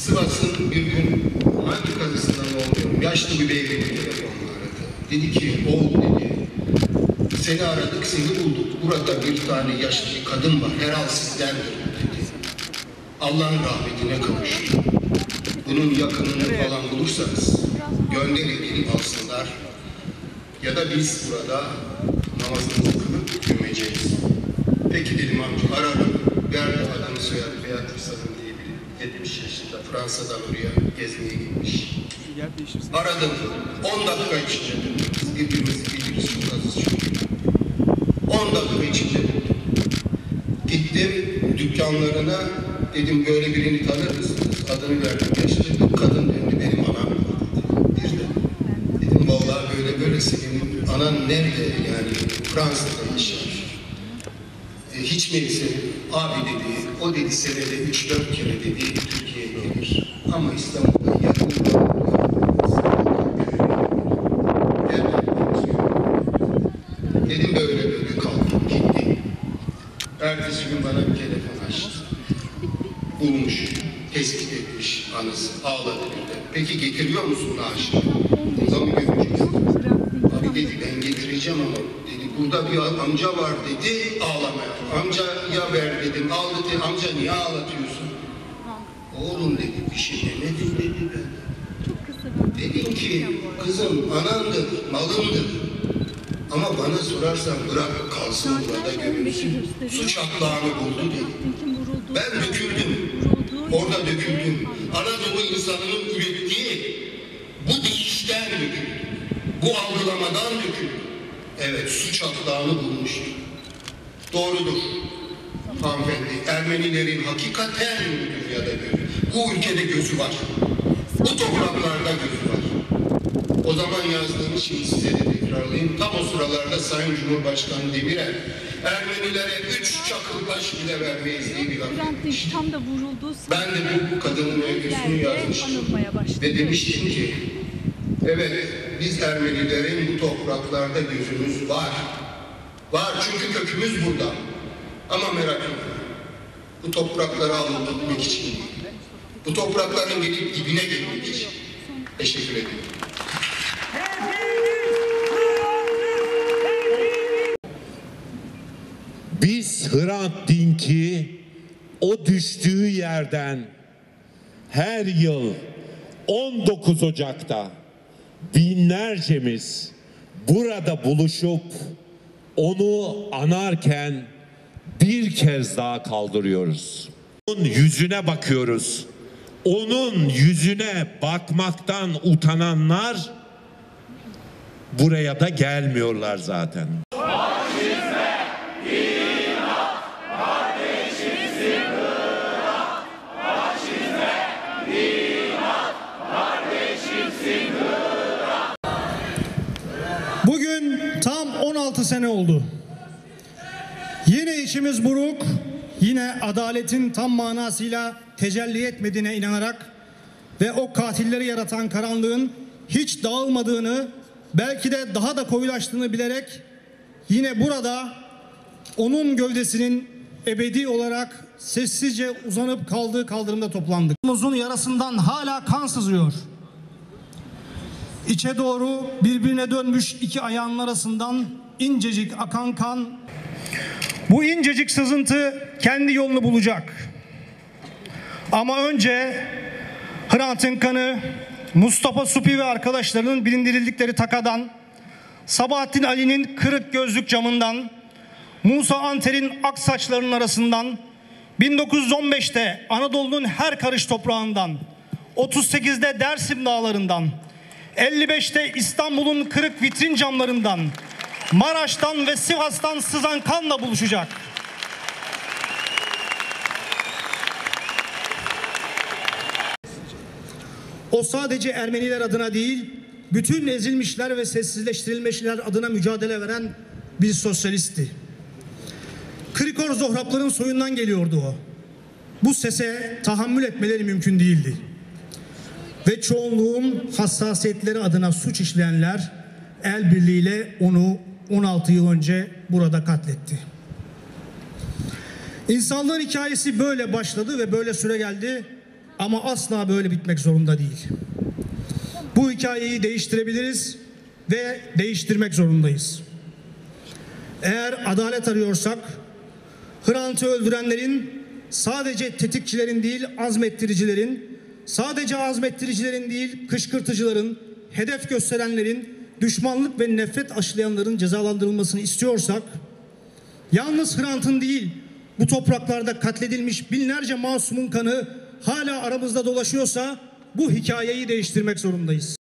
Sivas'ın bir gün hangi kazısından olmuyorum, yaşlı bir beyefendi telefonla aradı. Dedi ki, oğul dedi, seni aradık, seni bulduk. Burada bir tane yaşlı bir kadın var, herhal sizdendir dedi. Allah'ın rahmetine kavuşur. Bunun yakınını falan bulursanız gönderin, gelip alsınlar. Ya da biz burada namazımızı kılıp gömeceğiz. Peki dedim amca, ararım. Verdi adını soyadı, Beatrice Hanım diye bir 70 yaşında Fransa'dan oraya gezmeye gitmiş. Aradım. 10 dakika içinde biz birbirimizi biliriz, çok azız çünkü. 10 dakika içinde gittim dükkanlarına, dedim böyle birini tanır mısınız? Adını verdim, yaşlı kadın döndü, benim anam dedi. Bir de dedim vallahi böyle senin anan nerede, yani Fransa'da yaşar. Hiç neyse abi dedi, o dedi senede 3-4 kere dedi Türkiye'ye gelir. Ama İstanbul'da yakında dedim böyle kalktım gitti. Ertesi gün bana bir telefon açtı. Bulmuş, tespit etmiş anası, ağladı birden. Peki getiriyor musun naaşı? Burada mı gömeceğiz? Abi dedi ben getireceğim ama dedi burada bir amca var dedi, ağlamaya. Amcaya ver dedim, al dedi, amca niye ağlatıyorsun? Oğlum dedi, bir şey demedim dedi ben. Dedim ki kızım anandır, malındır. Ama bana sorarsan bırak kalsın burada gömülsün. Suç atlağını buldu dedi. Ben döküldüm. Orada döküldüm. Anadolu insanının ürettiği bu değişten döküldü. Bu algılamadan döküldü. Evet, suç atlağını bulmuştu. Doğrudur hanımefendi. Ermenilerin hakikaten dünyada gözü. Bu ülkede gözü var. Bu topraklarda gözü var. O zaman yazdığımı şimdi size de tekrarlayayım. Tam o sıralarda Sayın Cumhurbaşkanı Demirel Ermenilere 3 çakıl taş bile vermeyiz diye bir laf etmişti. Ben de bu kadının öyküsünü yazmıştım. Ve demiştim ki evet biz Ermenilerin bu topraklarda gözümüz var. Var çünkü kökümüz burada. Ama merak etme. Bu toprakları alıp gitmek için değil. Bu toprakların gelip dibine girmek için. Teşekkür ederim. Biz Hrant Dink'i o düştüğü yerden her yıl 19 Ocak'ta binlercemiz burada buluşup onu anarken bir kez daha kaldırıyoruz. Onun yüzüne bakıyoruz. Onun yüzüne bakmaktan utananlar buraya da gelmiyorlar zaten. Bugün tam 16 sene oldu. Yine içimiz buruk, yine adaletin tam manasıyla tecelli etmediğine inanarak ve o katilleri yaratan karanlığın hiç dağılmadığını, belki de daha da koyulaştığını bilerek yine burada onun gövdesinin ebedi olarak sessizce uzanıp kaldığı kaldırımda toplandık. Omuzun yarasından hala kan sızıyor. İçe doğru birbirine dönmüş iki ayağının arasından incecik akan kan. Bu incecik sızıntı kendi yolunu bulacak. Ama önce Hrant'ın kanı Mustafa Supi ve arkadaşlarının bindirildikleri takadan, Sabahattin Ali'nin kırık gözlük camından, Musa Anter'in ak saçlarının arasından, 1915'te Anadolu'nun her karış toprağından, 38'de Dersim dağlarından, 55'te İstanbul'un kırık vitrin camlarından, Maraş'tan ve Sivas'tan sızan kanla buluşacak. O sadece Ermeniler adına değil, bütün ezilmişler ve sessizleştirilmişler adına mücadele veren bir sosyalistti. Krikor Zohrabların soyundan geliyordu o. Bu sese tahammül etmeleri mümkün değildi. Ve çoğunluğun hassasiyetleri adına suç işleyenler el birliğiyle onu 16 yıl önce burada katletti. İnsanlığın hikayesi böyle başladı ve böyle süre geldi. ama asla böyle bitmek zorunda değil. Bu hikayeyi değiştirebiliriz ve değiştirmek zorundayız. Eğer adalet arıyorsak, Hrant'ı öldürenlerin, sadece tetikçilerin değil azmettiricilerin, sadece azmettiricilerin değil kışkırtıcıların, hedef gösterenlerin, düşmanlık ve nefret aşılayanların cezalandırılmasını istiyorsak, yalnız Hrant'ın değil, bu topraklarda katledilmiş binlerce masumun kanı hala aramızda dolaşıyorsa bu hikayeyi değiştirmek zorundayız.